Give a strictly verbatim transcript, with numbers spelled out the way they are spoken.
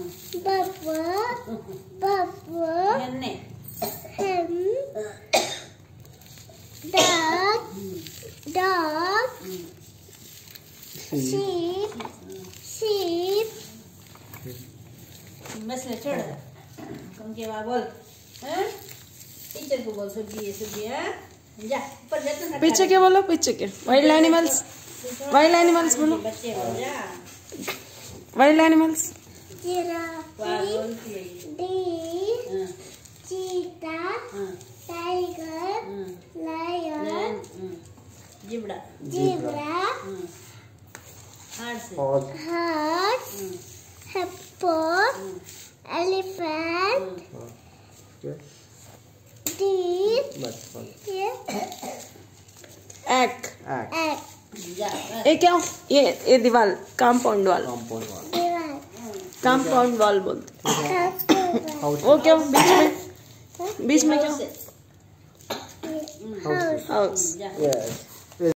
Bubba. Bubba. Henne. Hen. Dog. Dog. Sheep. Sheep. बस ले छोड़ कम के बाद बोल हैं टीचर को बोल सब्जी ये सब्जी है जा ऊपर जा तो पीछे क्या बोलो पीछे के वाइल्ड एनिमल्स वाइल्ड एनिमल्स बोलो बच्चे बोल जा wild animals Giraffe, deer, cheetah, tiger, lion, zebra, zebra, horse, hippo, elephant, deer, egg egg, ये क्या ये ये दीवार कंपाउंड वाल दीवार, कंपाउंड वाल बोलते house, वो क्या बीच में बीच में क्या house. हाउस जा